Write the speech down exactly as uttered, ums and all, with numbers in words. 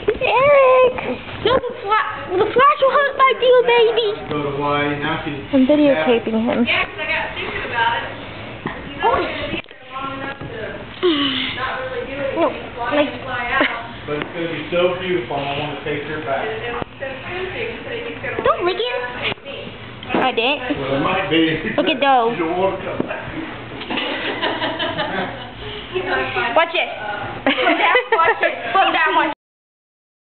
Eric! No, the, fla the flash will hurt my dear baby. Go to Hawaii. Now she's I'm videotaping him. Yeah, because I got thinking about it. You know, it's going to be there long enough to not really do anything. No, Fly like, in, fly out. But it's going to be so beautiful, and I want to take her back. And instead of cruising, so he's going to don't lick it. I did. Well, it might be. Look at those. You don't want to come back. Watch it. Put down, watch it. Put down, watch it.